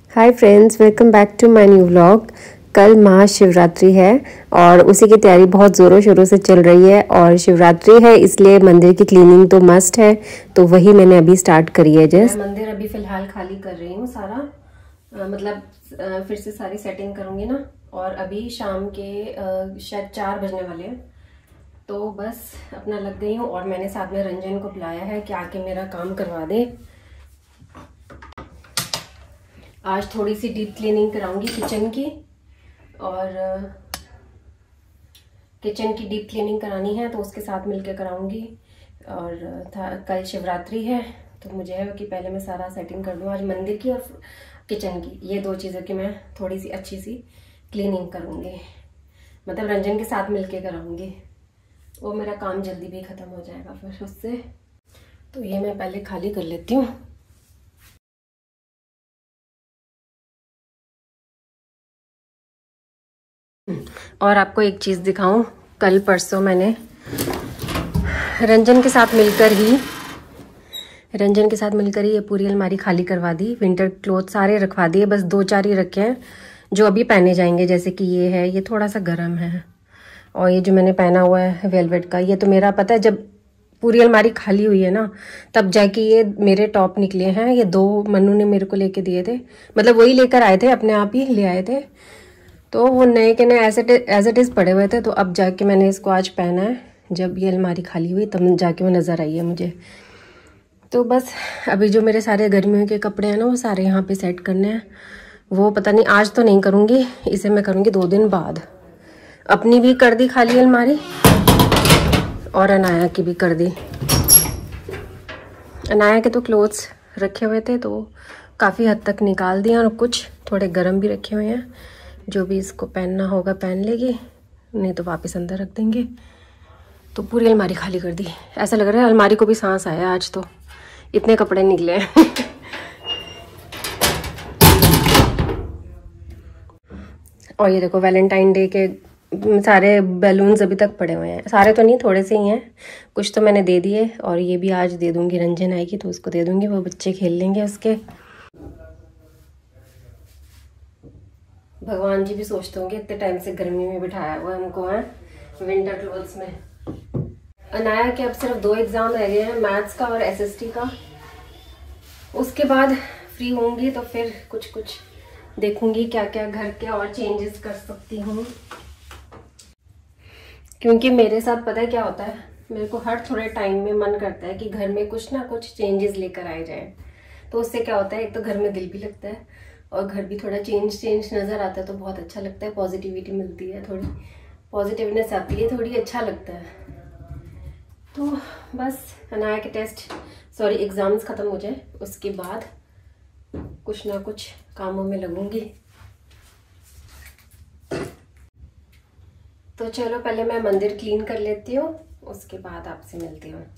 Hi friends, welcome back to my new vlog. कल महाशिवरात्रि है और उसी की तैयारी बहुत ज़ोरों शोरों से चल रही है। और शिवरात्रि है इसलिए मंदिर की क्लीनिंग तो मस्ट है, तो वही मैंने अभी स्टार्ट करी है। जस्ट मंदिर अभी फ़िलहाल खाली कर रही हूँ सारा, फिर से सारी सेटिंग करूँगी ना। और अभी शाम के शायद 4 बजने वाले हैं, तो बस अपना लग गई हूँ। और मैंने साथ में रंजन को बुलाया है कि आके मेरा काम करवा दे। आज थोड़ी सी डीप क्लीनिंग कराऊंगी किचन की, और किचन की डीप क्लीनिंग करानी है तो उसके साथ मिलके कराऊंगी। और कल शिवरात्रि है तो मुझे है कि पहले मैं सारा सेटिंग कर दूँ आज मंदिर की और किचन की, ये 2 चीज़ों की मैं थोड़ी सी अच्छी सी क्लीनिंग करूँगी। मतलब रंजन के साथ मिलके कराऊंगी, वो मेरा काम जल्दी भी ख़त्म हो जाएगा फिर उससे। तो ये मैं पहले खाली कर लेती हूँ। और आपको एक चीज़ दिखाऊं, कल परसों मैंने रंजन के साथ मिलकर ही ये पूरी अलमारी खाली करवा दी। विंटर क्लोथ सारे रखवा दिए, बस 2-4 ही रखे हैं जो अभी पहने जाएंगे। जैसे कि ये है, ये थोड़ा सा गर्म है, और ये जो मैंने पहना हुआ है वेलवेट का, ये तो मेरा पता है जब पूरी अलमारी खाली हुई है ना तब जाके ये मेरे टॉप निकले हैं। ये 2 मन्नू ने मेरे को लेके दिए थे, मतलब वही लेकर आए थे, अपने आप ही ले आए थे। तो वो नए के नए एज इट इज़ पड़े हुए थे, तो अब जाके मैंने इसको आज पहना है। जब ये अलमारी खाली हुई तब जाके वो नज़र आई है मुझे। तो बस अभी जो मेरे सारे गर्मियों के कपड़े हैं ना वो सारे यहाँ पे सेट करने हैं। वो पता नहीं, आज तो नहीं करूँगी, इसे मैं करूँगी 2 दिन बाद। अपनी भी कर दी खाली अलमारी और अनाया की भी कर दी। अनाया के तो क्लोथ्स रखे हुए थे तो काफ़ी हद तक निकाल दिए, और कुछ थोड़े गर्म भी रखे हुए हैं। जो भी इसको पहनना होगा पहन लेगी, नहीं तो वापस अंदर रख देंगे। तो पूरी अलमारी खाली कर दी। ऐसा लग रहा है अलमारी को भी सांस आया आज, तो इतने कपड़े निकले हैं। और ये देखो वैलेंटाइन डे के सारे बैलून्स अभी तक पड़े हुए हैं। सारे तो नहीं, थोड़े से ही हैं, कुछ तो मैंने दे दिए। और ये भी आज दे दूँगी, रंजन आएगी तो उसको दे दूँगी, वो बच्चे खेल लेंगे उसके। भगवान जी भी सोचते होंगे इतने टाइम से गर्मी में बिठाया हुआ है हमको, है विंटर क्लोथ्स में। अनाया के अब सिर्फ 2 एग्ज़ाम रह गए हैं, मैथ्स का और एसएसटी का। उसके बाद फ्री होंगी तो फिर कुछ देखूंगी क्या क्या घर के और चेंजेस कर सकती हूँ। क्योंकि मेरे साथ पता है क्या होता है, मेरे को हर थोड़े टाइम में मन करता है कि घर में कुछ ना कुछ चेंजेस लेकर आए जाए। तो उससे क्या होता है, एक तो घर में दिल भी लगता है और घर भी थोड़ा चेंज नज़र आता है, तो बहुत अच्छा लगता है। पॉजिटिविटी मिलती है, थोड़ी पॉजिटिवनेस आती है, थोड़ी अच्छा लगता है। तो बस अनाया के एग्ज़ाम्स ख़त्म हो जाए उसके बाद कुछ ना कुछ कामों में लगूंगी। तो चलो पहले मैं मंदिर क्लीन कर लेती हूँ, उसके बाद आपसे मिलती हूँ।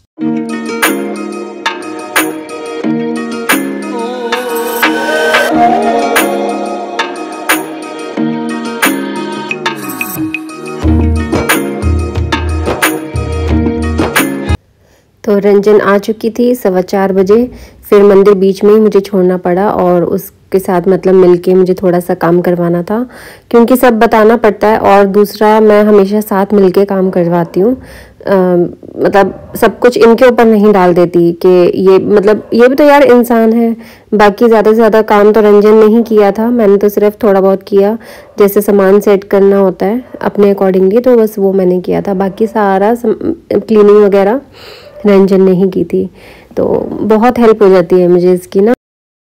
तो रंजन आ चुकी थी 4:15 बजे। फिर मंदिर बीच में ही मुझे छोड़ना पड़ा, और उसके साथ मतलब मिलके मुझे थोड़ा सा काम करवाना था, क्योंकि सब बताना पड़ता है। और दूसरा, मैं हमेशा साथ मिलके काम करवाती हूँ। मतलब सब कुछ इनके ऊपर नहीं डाल देती कि ये, मतलब ये भी तो यार इंसान है। बाकी ज़्यादा से ज़्यादा काम तो रंजन ने ही किया था, मैंने तो सिर्फ थोड़ा बहुत किया। जैसे सामान सेट करना होता है अपने अकॉर्डिंगली, तो बस वो मैंने किया था। बाकी सारा क्लीनिंग वगैरह रंजन ने ही की थी, तो बहुत हेल्प हो जाती है मुझे इसकी ना।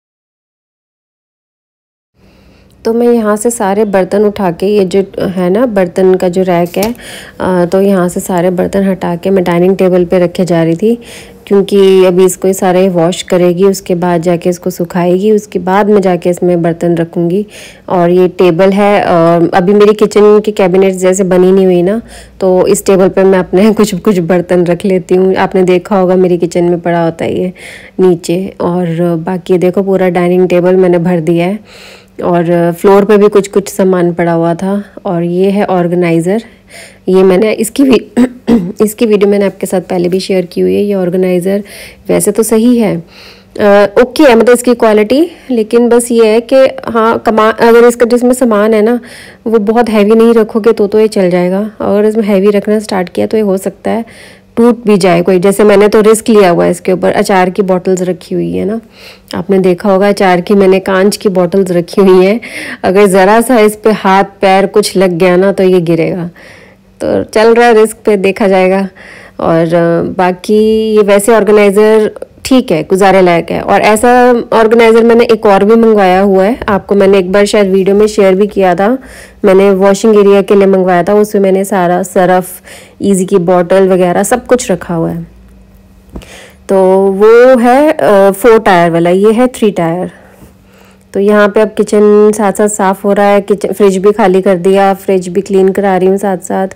तो मैं यहाँ से सारे बर्तन उठा के, ये जो है ना बर्तन का जो रैक है, तो यहाँ से सारे बर्तन हटा के मैं डाइनिंग टेबल पे रखे जा रही थी, क्योंकि अभी इसको ये सारे वॉश करेगी, उसके बाद जाके इसको सुखाएगी, उसके बाद मैं जाके इसमें बर्तन रखूँगी। और ये टेबल है, अभी मेरी किचन की कैबिनेट जैसे बनी नहीं हुई ना, तो इस टेबल पर मैं अपने कुछ बर्तन रख लेती हूँ। आपने देखा होगा मेरी किचन में पड़ा होता है ये नीचे। और बाकी देखो पूरा डाइनिंग टेबल मैंने भर दिया है, और फ्लोर पे भी कुछ सामान पड़ा हुआ था। और ये है ऑर्गेनाइज़र, ये मैंने इसकी वीडियो मैंने आपके साथ पहले भी शेयर की हुई है। ये ऑर्गेनाइज़र वैसे तो सही है, ओके है, मतलब इसकी क्वालिटी, लेकिन बस ये है कि हाँ अगर इसका जिसमें सामान है ना वो बहुत हैवी नहीं रखोगे तो ये चल जाएगा। और इसमें हैवी रखना स्टार्ट किया तो ये हो सकता है टूट भी जाए कोई। जैसे मैंने तो रिस्क लिया हुआ है इसके ऊपर। अचार की बॉटल्स रखी हुई है ना, आपने देखा होगा अचार की, मैंने कांच की बॉटल्स रखी हुई हैं। अगर ज़रा सा इस पे हाथ पैर कुछ लग गया ना तो ये गिरेगा। तो चल रहा है, रिस्क पे देखा जाएगा। और बाकी ये वैसे ऑर्गेनाइज़र ठीक है, गुजारे लायक है। और ऐसा ऑर्गेनाइज़र मैंने एक और भी मंगवाया हुआ है, आपको मैंने एक बार शायद वीडियो में शेयर भी किया था। मैंने वॉशिंग एरिया के लिए मंगवाया था, उसमें मैंने सारा सरफ, इजी की बॉटल वगैरह सब कुछ रखा हुआ है। तो वो है 4 टायर वाला, ये है 3 टायर। तो यहाँ पे अब किचन साथ साथ साफ़ हो रहा है। किचन फ्रिज भी खाली कर दिया, फ्रिज भी क्लीन करा रही हूँ साथ साथ।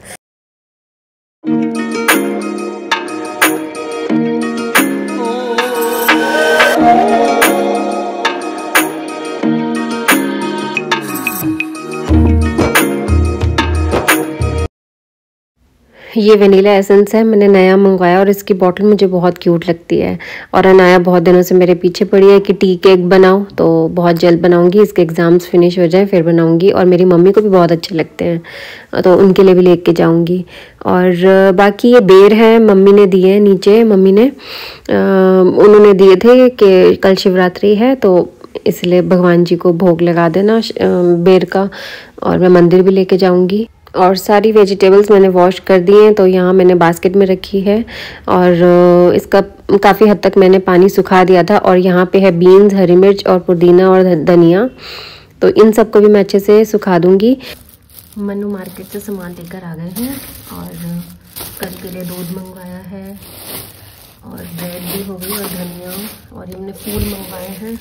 ये वनीला एसेंस है, मैंने नया मंगवाया और इसकी बॉटल मुझे बहुत क्यूट लगती है। और अनाया बहुत दिनों से मेरे पीछे पड़ी है कि टी केक बनाओ, तो बहुत जल्द बनाऊंगी, इसके एग्ज़ाम्स फिनिश हो जाएं फिर बनाऊंगी। और मेरी मम्मी को भी बहुत अच्छे लगते हैं तो उनके लिए भी लेके जाऊंगी। और बाकी ये बेर है, मम्मी ने दिए हैं नीचे। मम्मी ने उन्होंने दिए थे कि कल शिवरात्रि है तो इसलिए भगवान जी को भोग लगा देना बेर का, और मैं मंदिर भी लेके जाऊंगी। और सारी वेजिटेबल्स मैंने वॉश कर दी हैं, तो यहाँ मैंने बास्केट में रखी है। और इसका काफ़ी हद तक मैंने पानी सुखा दिया था। और यहाँ पे है बीन्स, हरी मिर्च और पुदीना और धनिया, तो इन सबको भी मैं अच्छे से सुखा दूँगी। मनु मार्केट से सामान लेकर आ गए हैं और कल के लिए दूध मंगवाया है और ब्रेड भी हो गई और धनिया, और हमने फूल मंगवाए हैं,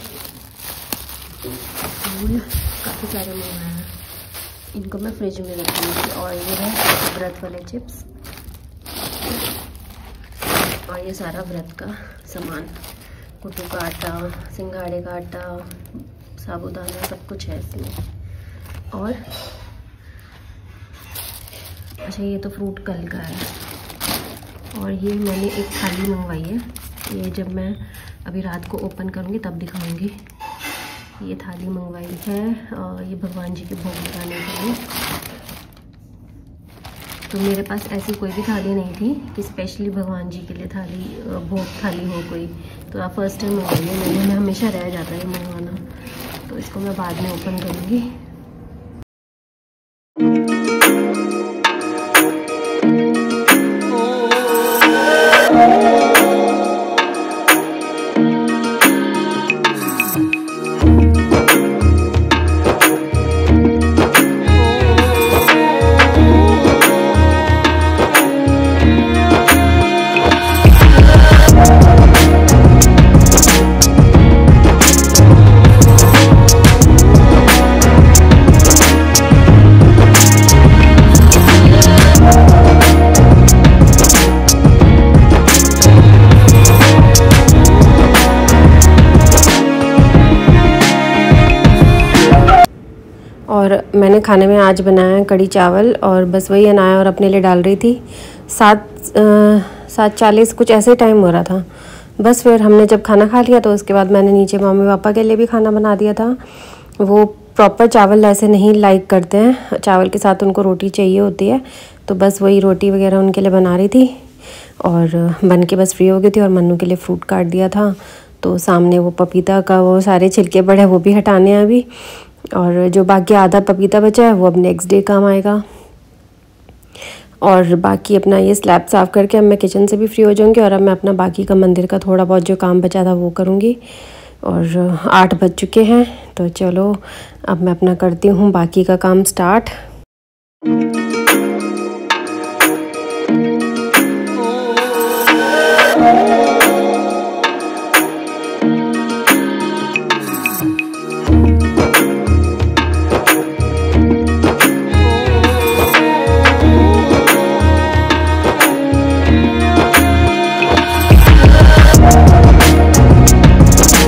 फूल काफ़ी सारे मंगवाए हैं। इनको मैं फ्रिज में रखूँगी। और ये है व्रत वाले चिप्स और ये सारा व्रत का सामान, कुट्टू का आटा, सिंघाड़े का आटा, साबूदाना, सब कुछ है इसमें। और अच्छा ये तो फ्रूट कल का है। और ये मैंने एक थाली मंगवाई है, ये जब मैं अभी रात को ओपन करूँगी तब दिखाऊँगी। ये थाली मंगवाई है ये भगवान जी के भोग लगाने के लिए। तो मेरे पास ऐसी कोई भी थाली नहीं थी कि स्पेशली भगवान जी के लिए थाली, भोग थाली हो कोई। तो आप फर्स्ट टाइम मंगवाई है मैंने, मैं हमेशा रह जाता है मंगवाना, तो इसको मैं बाद में ओपन करूँगी। और मैंने खाने में आज बनाया है कढ़ी चावल, और बस वही अनाया और अपने लिए डाल रही थी। 7:40 कुछ ऐसे टाइम हो रहा था। बस फिर हमने जब खाना खा लिया तो उसके बाद मैंने नीचे मम्मी पापा के लिए भी खाना बना दिया था। वो प्रॉपर चावल ऐसे नहीं लाइक करते हैं, चावल के साथ उनको रोटी चाहिए होती है, तो बस वही रोटी वगैरह उनके लिए बना रही थी। और बन के बस फ्री हो गई थी। और मन्नू के लिए फ्रूट काट दिया था, तो सामने वो पपीता का वो सारे छिलके पड़े वो भी हटाने हैं अभी। और जो बाकी आधा पपीता बचा है वो अब नेक्स्ट डे काम आएगा। और बाकी अपना ये स्लैब साफ़ करके अब मैं किचन से भी फ्री हो जाऊंगी। और अब मैं अपना बाकी का मंदिर का थोड़ा बहुत जो काम बचा था वो करूंगी। और 8 बज चुके हैं, तो चलो अब मैं अपना करती हूँ बाकी का काम स्टार्ट।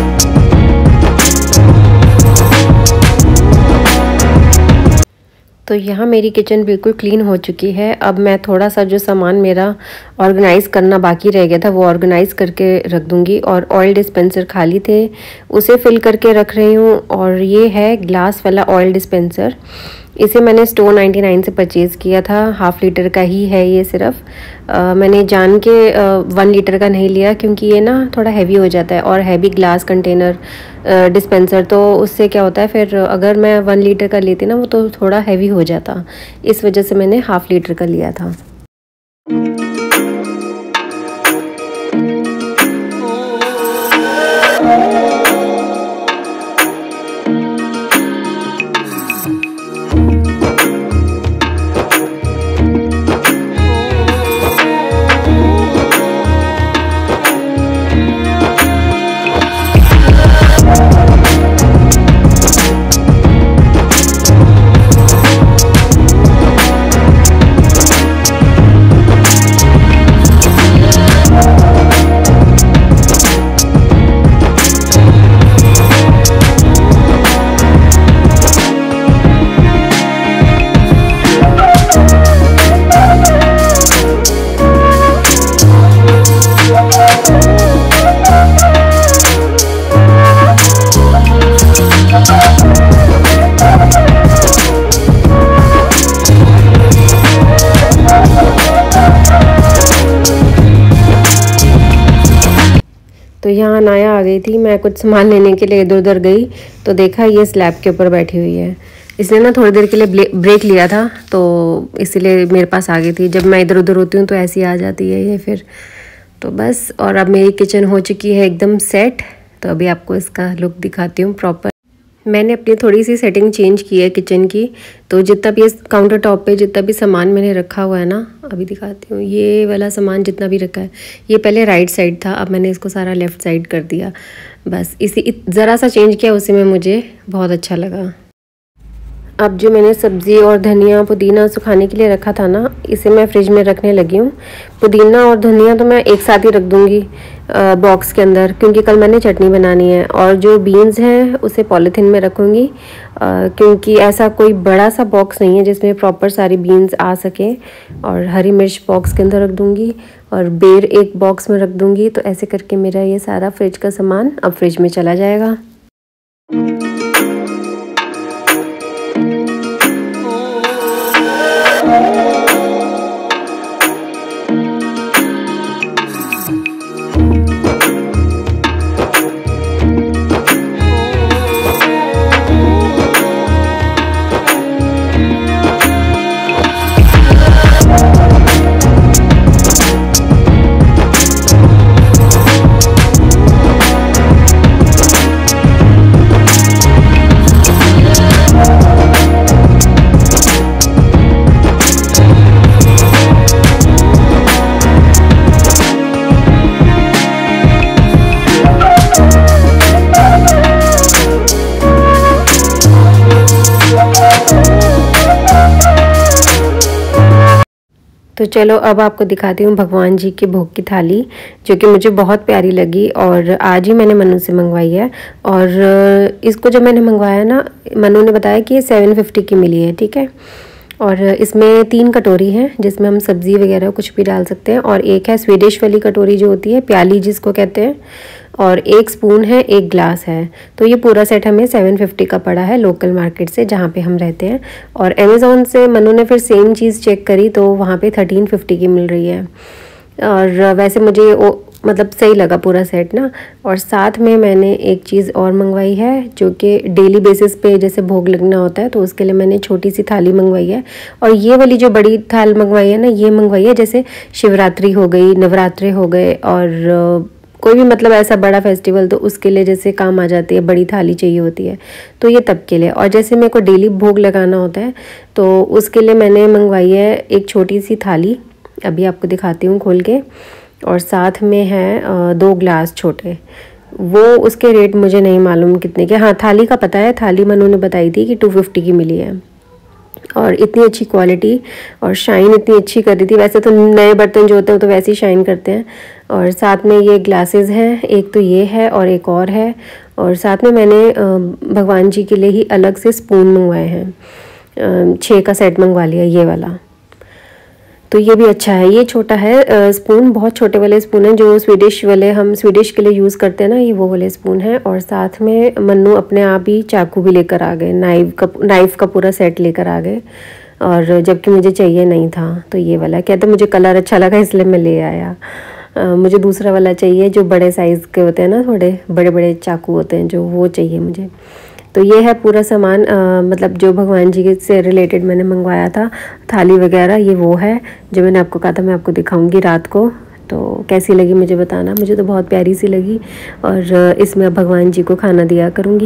तो तो यहाँ मेरी किचन बिल्कुल क्लीन हो चुकी है। अब मैं थोड़ा सा जो सामान मेरा ऑर्गेनाइज़ करना बाकी रह गया था वो ऑर्गेनाइज़ करके रख दूँगी। और ऑयल डिस्पेंसर खाली थे उसे फिल करके रख रही हूँ। और ये है ग्लास वाला ऑयल डिस्पेंसर, इसे मैंने स्टोर 99 से परचेज़ किया था। हाफ़ लीटर का ही है ये सिर्फ। मैंने जान के 1 लीटर का नहीं लिया क्योंकि ये ना थोड़ा हैवी हो जाता है और हैवी ग्लास कंटेनर डिस्पेंसर, तो उससे क्या होता है फिर अगर मैं 1 लीटर का लेती ना वो तो थोड़ा हैवी हो जाता, इस वजह से मैंने हाफ़ लीटर का लिया था। तो यहाँ नाया आ गई थी, मैं कुछ सामान लेने के लिए इधर उधर गई तो देखा ये स्लैब के ऊपर बैठी हुई है। इसने ना थोड़ी देर के लिए ब्रेक लिया था तो इसलिए मेरे पास आ गई थी। जब मैं इधर उधर होती हूँ तो ऐसी आ जाती है ये फिर। तो बस, और अब मेरी किचन हो चुकी है एकदम सेट। तो अभी आपको इसका लुक दिखाती हूँ प्रॉपर। मैंने अपनी थोड़ी सी सेटिंग चेंज की है किचन की। तो जितना भी इस काउंटर टॉप पे जितना भी सामान मैंने रखा हुआ है ना, अभी दिखाती हूँ। ये वाला सामान जितना भी रखा है ये पहले राइट साइड था, अब मैंने इसको सारा लेफ़्ट साइड कर दिया। बस इसी ज़रा सा चेंज किया, उसी में मुझे बहुत अच्छा लगा। अब जो मैंने सब्ज़ी और धनिया पुदीना सुखाने के लिए रखा था ना, इसे मैं फ्रिज में रखने लगी हूँ। पुदीना और धनिया तो मैं एक साथ ही रख दूँगी बॉक्स के अंदर, क्योंकि कल मैंने चटनी बनानी है। और जो बीन्स हैं उसे पॉलीथीन में रखूँगी, क्योंकि ऐसा कोई बड़ा सा बॉक्स नहीं है जिसमें प्रॉपर सारी बीन्स आ सके। और हरी मिर्च बॉक्स के अंदर रख दूँगी और बेर एक बॉक्स में रख दूँगी। तो ऐसे करके मेरा ये सारा फ्रिज का सामान अब फ्रिज में चला जाएगा। तो चलो अब आपको दिखाती हूँ भगवान जी के भोग की थाली, जो कि मुझे बहुत प्यारी लगी और आज ही मैंने मनु से मंगवाई है। और इसको जब मैंने मंगवाया ना, मनु ने बताया कि ये 750 की मिली है, ठीक है। और इसमें 3 कटोरी हैं जिसमें हम सब्ज़ी वगैरह कुछ भी डाल सकते हैं। और एक है स्वीडिश वाली कटोरी जो होती है, प्याली जिसको कहते हैं। और 1 स्पून है, 1 ग्लास है। तो ये पूरा सेट हमें 750 का पड़ा है लोकल मार्केट से जहाँ पे हम रहते हैं। और अमेज़ॉन से मनु ने फिर सेम चीज़ चेक करी तो वहाँ पे 1350 की मिल रही है। और वैसे मुझे वो मतलब सही लगा पूरा सेट ना। और साथ में मैंने एक चीज़ और मंगवाई है जो कि डेली बेसिस पे जैसे भोग लगना होता है, तो उसके लिए मैंने छोटी सी थाली मंगवाई है। और ये वाली जो बड़ी थाल मंगवाई है ना, ये मंगवाई है जैसे शिवरात्रि हो गई, नवरात्रे हो गए और कोई भी मतलब ऐसा बड़ा फेस्टिवल, तो उसके लिए जैसे काम आ जाती है, बड़ी थाली चाहिए होती है, तो ये तब के लिए। और जैसे मेरे को डेली भोग लगाना होता है तो उसके लिए मैंने मंगवाई है एक छोटी सी थाली, अभी आपको दिखाती हूँ खोल के। और साथ में है 2 ग्लास छोटे, वो उसके रेट मुझे नहीं मालूम कितने के। हाँ, थाली का पता है, थाली मनु ने बताई थी कि 250 की मिली है। और इतनी अच्छी क्वालिटी और शाइन इतनी अच्छी कर रही थी। वैसे तो नए बर्तन जो होते हैं तो वैसे ही शाइन करते हैं। और साथ में ये ग्लासेस हैं, एक तो ये है और एक और है। और साथ में मैंने भगवान जी के लिए ही अलग से स्पून मंगवाए हैं। 6 का सेट मंगवा लिया ये वाला। तो ये भी अच्छा है। ये छोटा है स्पून, बहुत छोटे वाले स्पून हैं जो स्वीडिश वाले हम स्वीडिश के लिए यूज़ करते हैं ना, ये वो वाले स्पून हैं। और साथ में मन्नू अपने आप ही चाकू भी लेकर आ गए, नाइफ का पूरा सेट लेकर आ गए। और जबकि मुझे चाहिए नहीं था, तो ये वाला कहते मुझे कलर अच्छा लगा इसलिए मैं ले आया। मुझे दूसरा वाला चाहिए जो बड़े साइज़ के होते हैं ना, थोड़े बड़े बड़े चाकू होते हैं जो, वो चाहिए मुझे। तो ये है पूरा सामान, मतलब जो भगवान जी से रिलेटेड मैंने मंगवाया था, थाली वगैरह, ये वो है जो मैंने आपको कहा था मैं आपको दिखाऊंगी रात को। तो कैसी लगी मुझे बताना, मुझे तो बहुत प्यारी सी लगी। और इसमें अब भगवान जी को खाना दिया करूँगी।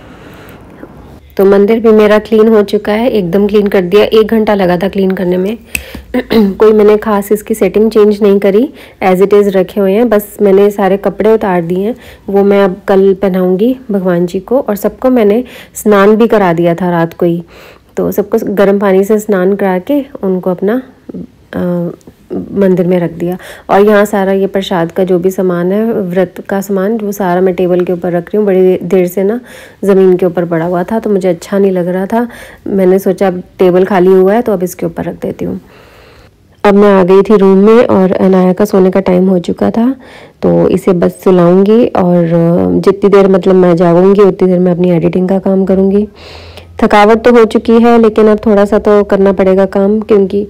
तो मंदिर भी मेरा क्लीन हो चुका है, एकदम क्लीन कर दिया। 1 घंटा लगा था क्लीन करने में। कोई मैंने खास इसकी सेटिंग चेंज नहीं करी, एज इट इज़ रखे हुए हैं। बस मैंने सारे कपड़े उतार दिए हैं, वो मैं अब कल पहनाऊंगी भगवान जी को। और सबको मैंने स्नान भी करा दिया था रात को ही, तो सबको गर्म पानी से स्नान करा के उनको अपना मंदिर में रख दिया। और यहाँ सारा ये प्रसाद का जो भी सामान है, व्रत का सामान, वो सारा मैं टेबल के ऊपर रख रही हूँ। बड़ी देर से ना ज़मीन के ऊपर पड़ा हुआ था तो मुझे अच्छा नहीं लग रहा था। मैंने सोचा अब टेबल खाली हुआ है तो अब इसके ऊपर रख देती हूँ। अब मैं आ गई थी रूम में और अनाया का सोने का टाइम हो चुका था, तो इसे बस सुलाऊंगी। और जितनी देर मतलब मैं जागूंगी उतनी देर मैं अपनी एडिटिंग का काम करूँगी। थकावट तो हो चुकी है, लेकिन अब थोड़ा सा तो करना पड़ेगा काम, क्योंकि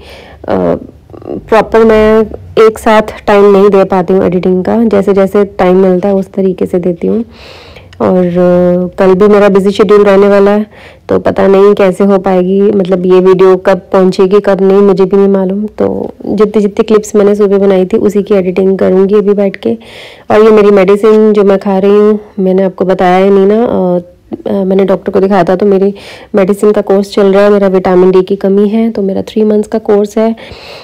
प्रॉपर मैं एक साथ टाइम नहीं दे पाती हूँ एडिटिंग का। जैसे जैसे टाइम मिलता है उस तरीके से देती हूँ। और कल भी मेरा बिजी शेड्यूल रहने वाला है, तो पता नहीं कैसे हो पाएगी, मतलब ये वीडियो कब पहुँचेगी कब नहीं मुझे भी नहीं मालूम। तो जितनी जितनी क्लिप्स मैंने सुबह बनाई थी उसी की एडिटिंग करूँगी अभी बैठ के। और ये मेरी मेडिसिन जो मैं खा रही हूँ, मैंने आपको बताया ही नहीं ना, मैंने डॉक्टर को दिखाया था, तो मेरी मेडिसिन का कोर्स चल रहा है। मेरा विटामिन डी की कमी है, तो मेरा 3 मंथ्स का कोर्स है।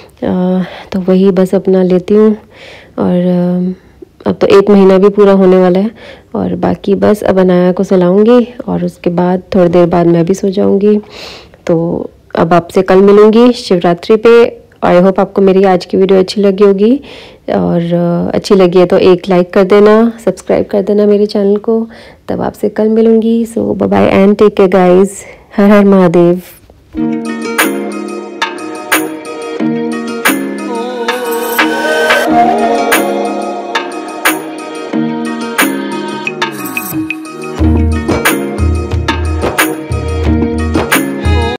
तो वही बस अपना लेती हूँ। और अब तो 1 महीना भी पूरा होने वाला है। और बाकी बस अब अनाया को सुलाऊंगी और उसके बाद थोड़ी देर बाद मैं भी सो जाऊंगी। तो अब आपसे कल मिलूंगी शिवरात्रि पे। आई होप आपको मेरी आज की वीडियो अच्छी लगी होगी, और अच्छी लगी है तो एक लाइक कर देना, सब्सक्राइब कर देना मेरे चैनल को। तब आपसे कल मिलूंगी। So bye bye and take care guys. Har Har Mahadev.